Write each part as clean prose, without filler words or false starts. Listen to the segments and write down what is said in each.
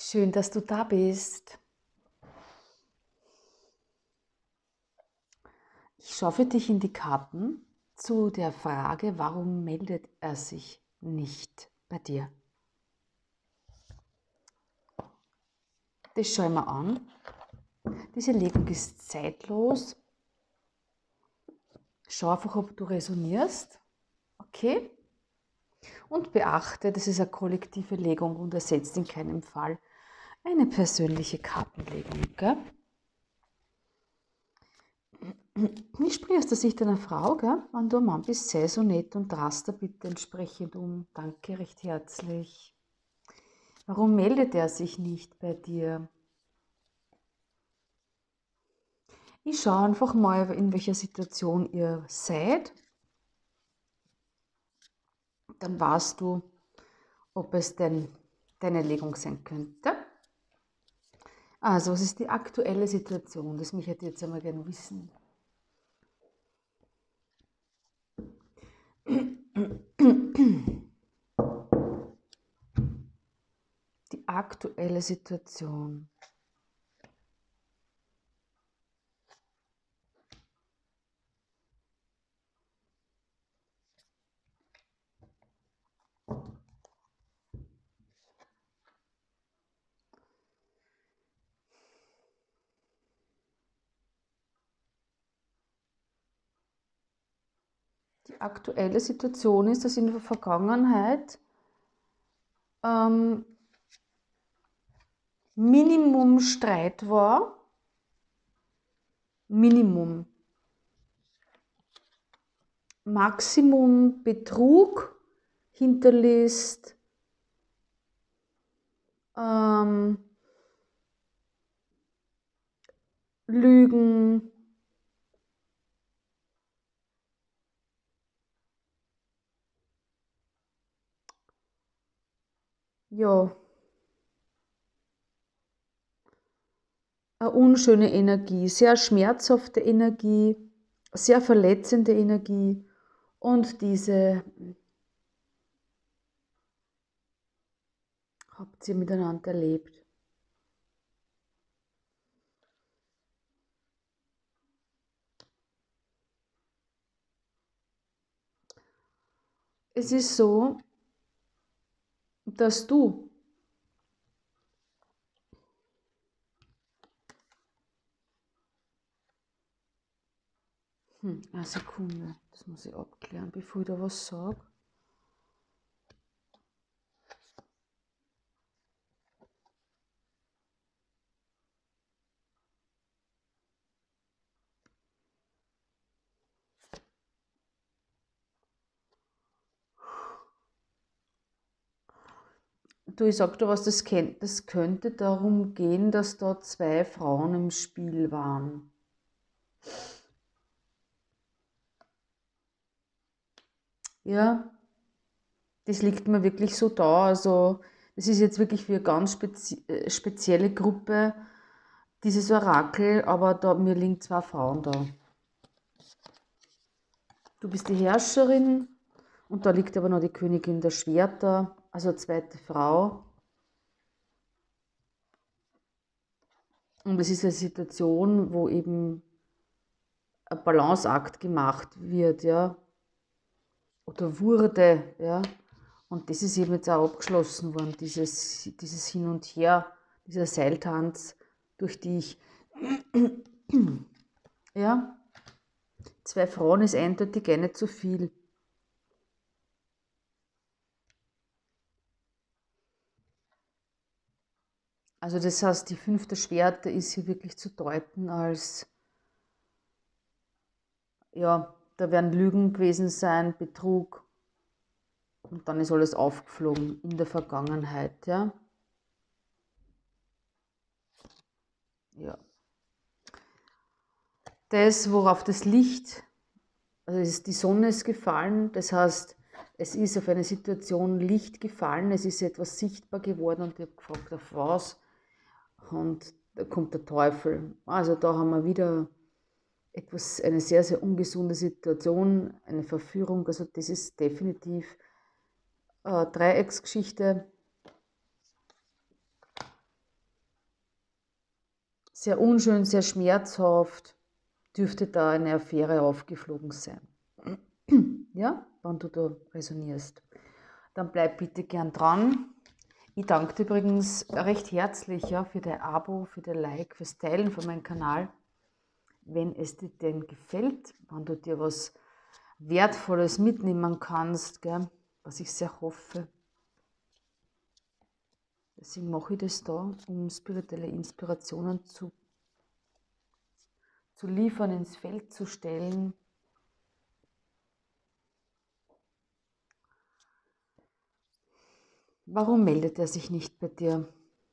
Schön, dass du da bist. Ich schaue für dich in die Karten zu der Frage, warum meldet er sich nicht bei dir? Das schaue ich mir an. Diese Legung ist zeitlos. Schau einfach, ob du resonierst. Okay? Und beachte, das ist eine kollektive Legung und ersetzt in keinem Fall eine persönliche Kartenlegung. Gell? Ich spreche aus der Sicht einer Frau, gell? Wenn du ein Mann bist, sei so nett und raster bitte entsprechend um. Danke recht herzlich. Warum meldet er sich nicht bei dir? Ich schaue einfach mal, in welcher Situation ihr seid. Dann weißt du, ob es denn deine Legung sein könnte. Also, was ist die aktuelle Situation? Das möchte ich jetzt einmal gerne wissen. Die aktuelle Situation. Die aktuelle Situation ist, dass in der Vergangenheit Minimum Streit war. Minimum. Maximum Betrug hinterlässt. Lügen. Ja. Eine unschöne Energie, sehr schmerzhafte Energie, sehr verletzende Energie und diese habt ihr miteinander erlebt. Es ist so, dass du eine Sekunde, das muss ich abklären, bevor ich da was sage. Du, ich sag dir was, das könnte darum gehen, dass da zwei Frauen im Spiel waren. Ja, das liegt mir wirklich so da. Also, das ist jetzt wirklich für eine ganz spezielle Gruppe, dieses Orakel, aber da, mir liegen zwei Frauen da. Du bist die Herrscherin und da liegt aber noch die Königin der Schwerter, also eine zweite Frau. Und es ist eine Situation, wo eben ein Balanceakt gemacht wird, ja, oder wurde, ja. Und das ist eben jetzt auch abgeschlossen worden, dieses Hin und Her, dieser Seiltanz, durch die ich, ja, zwei Frauen ist eindeutig nicht zu viel. Also das heißt, die fünfte Schwerte ist hier wirklich zu deuten als, ja, da werden Lügen gewesen sein, Betrug und dann ist alles aufgeflogen in der Vergangenheit, ja. Ja. Das, worauf das Licht, also die Sonne ist gefallen, das heißt, es ist auf eine Situation Licht gefallen, es ist etwas sichtbar geworden und ich habe gefragt, auf was? Und da kommt der Teufel. Also da haben wir wieder eine sehr, sehr ungesunde Situation, eine Verführung. Also das ist definitiv Dreiecksgeschichte. sehr unschön, sehr schmerzhaft, dürfte da eine Affäre aufgeflogen sein. Ja, wenn du da resonierst. Dann bleib bitte gern dran. Ich danke dir übrigens recht herzlich, ja, für dein Abo, für dein Like, fürs Teilen von meinem Kanal. Wenn es dir denn gefällt, wenn du dir was Wertvolles mitnehmen kannst, gell, was ich sehr hoffe. Deswegen mache ich das da, um spirituelle Inspirationen zu liefern, ins Feld zu stellen. Warum meldet er sich nicht bei dir?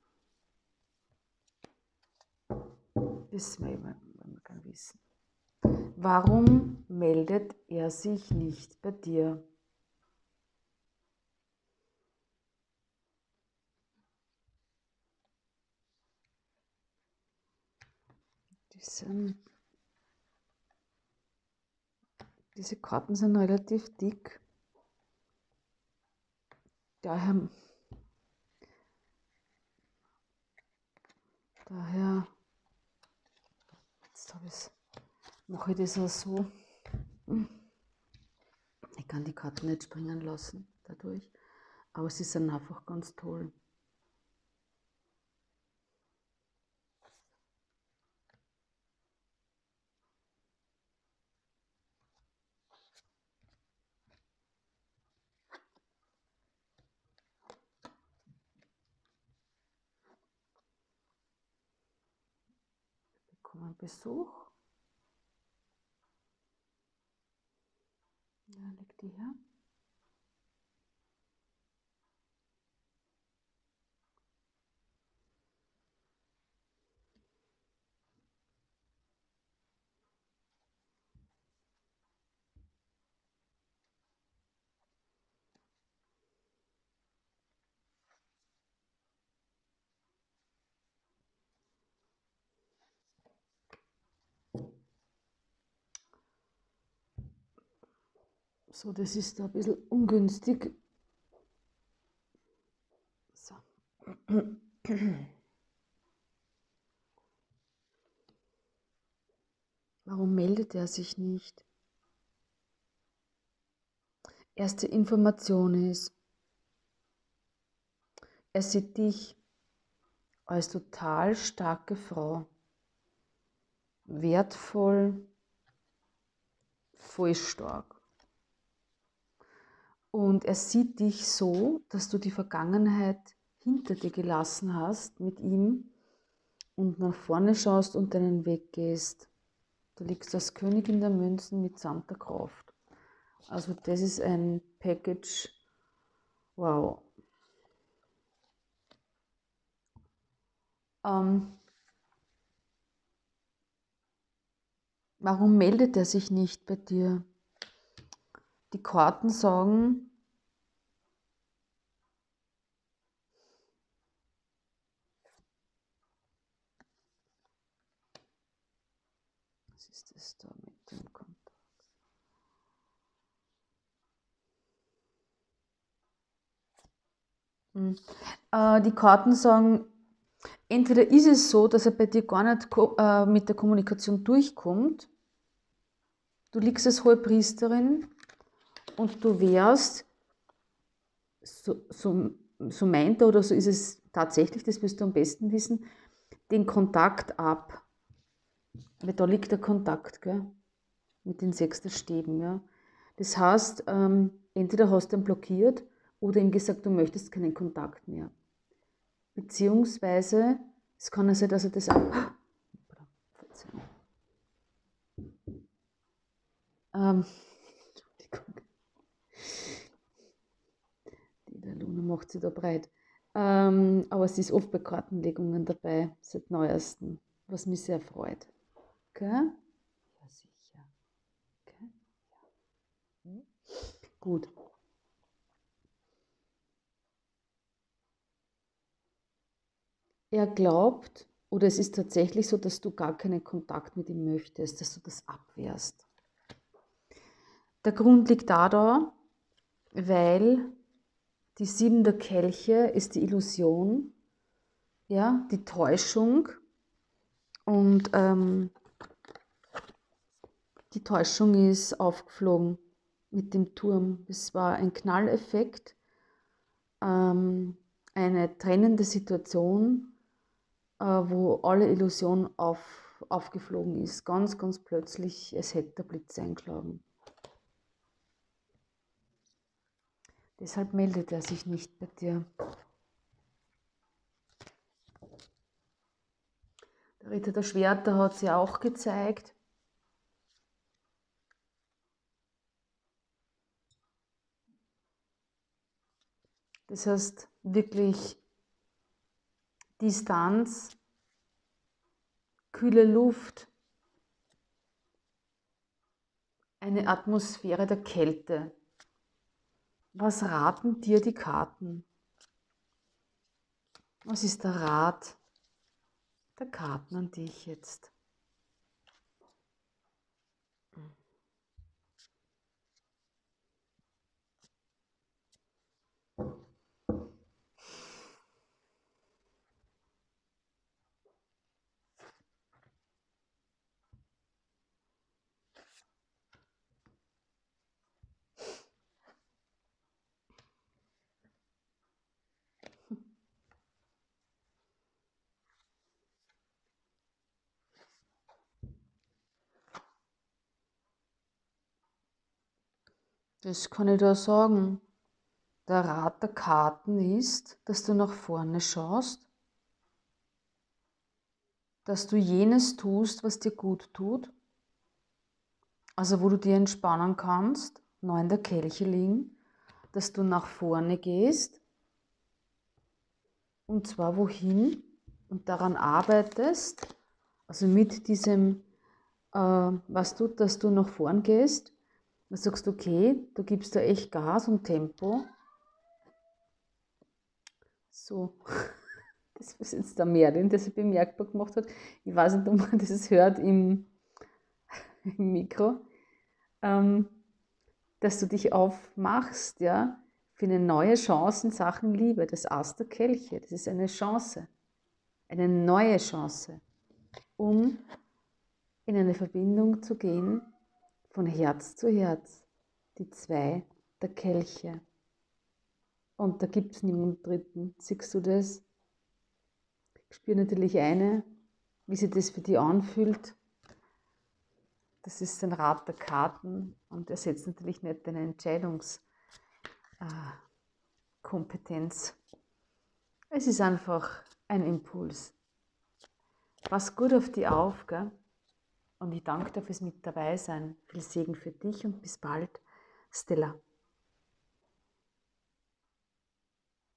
Das wollen wir gerne wissen. Warum meldet er sich nicht bei dir? Diese Karten sind relativ dick. Daher jetzt mache ich das auch so. Ich kann die Karten nicht springen lassen dadurch, aber sie sind einfach ganz toll. Wir bekommen Besuch. Ja, leg die her. So, das ist da ein bisschen ungünstig. So. Warum meldet er sich nicht? Erste Information ist, er sieht dich als total starke Frau. Wertvoll, voll stark. Und er sieht dich so, dass du die Vergangenheit hinter dir gelassen hast mit ihm und nach vorne schaust und deinen Weg gehst. Du liegst als Königin der Münzen mitsamt der Kraft. Also das ist ein Package, wow. Warum meldet er sich nicht bei dir? Die Karten sagen, was ist das da mit dem Kontakt? Die Karten sagen, entweder ist es so, dass er bei dir gar nicht mit der Kommunikation durchkommt, du liegst als Hohepriesterin und du wärst, so meint er oder so ist es tatsächlich, das wirst du am besten wissen, den Kontakt ab. Weil da liegt der Kontakt, gell? Mit den 6 Stäben. Ja? Das heißt, entweder hast du ihn blockiert oder ihm gesagt, du möchtest keinen Kontakt mehr. Beziehungsweise, es kann ja sein, dass er das auch... Entschuldigung. Die Luna macht sich da breit. Aber es ist oft bei Kartenlegungen dabei, seit neuestem, was mich sehr freut. Okay? Ja, sicher. Okay? Ja. Gut. Er glaubt, oder es ist tatsächlich so, dass du gar keinen Kontakt mit ihm möchtest, dass du das abwehrst. Der Grund liegt da, weil die 7 der Kelche ist die Illusion, ja, die Täuschung Und die Täuschung ist aufgeflogen mit dem Turm. Es war ein Knalleffekt, eine trennende Situation, wo alle Illusion aufgeflogen ist. Ganz, ganz plötzlich, es hätte der Blitz eingeschlagen. Deshalb meldet er sich nicht bei dir. Der Ritter der Schwerter hat sie auch gezeigt. Das heißt, wirklich Distanz, kühle Luft, eine Atmosphäre der Kälte. Was raten dir die Karten? Was ist der Rat der Karten an dich jetzt? Das kann ich da sagen. Der Rat der Karten ist, dass du nach vorne schaust, dass du jenes tust, was dir gut tut, also wo du dir entspannen kannst, 9 der Kelche liegen, dass du nach vorne gehst, und zwar wohin, und daran arbeitest, also mit diesem, was du, dass du nach vorn gehst, du sagst, okay, du gibst da echt Gas und Tempo. So, das was jetzt der Merlin, das er bemerkbar gemacht hat. Ich weiß nicht, ob man das hört im Mikro, dass du dich aufmachst, ja, für eine neue Chance in Sachen Liebe. Das Ass der Kelche, das ist eine Chance, eine neue Chance, um in eine Verbindung zu gehen von Herz zu Herz. Die 2 der Kelche. Und da gibt es niemanden Dritten. Siehst du das? Ich spüre natürlich eine, wie sich das für dich anfühlt. Das ist ein Rat der Karten und er setzt natürlich nicht deine Entscheidungskompetenz. Es ist einfach ein Impuls. Pass gut auf die auf, gell? Und ich danke dir fürs mit dabei sein. Viel Segen für dich und bis bald, Stella.